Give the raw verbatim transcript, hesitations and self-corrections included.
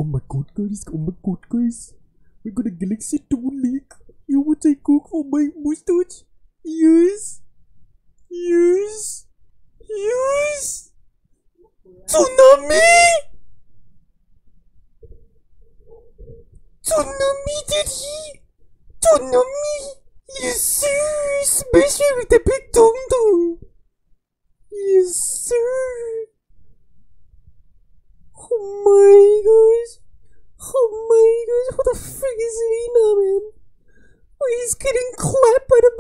Oh my god, guys. Oh my god, guys. We got a Galaxy two leak. You want to cook for my mustache? Yes. Yes. Yes. Tsunami! Tsunami, daddy! Tsunami! Yes, sir! Especially with the big dum dum! Yes, sir! Oh my gosh! Oh my gosh! What the frick is he now, man? Oh, he's getting clapped by the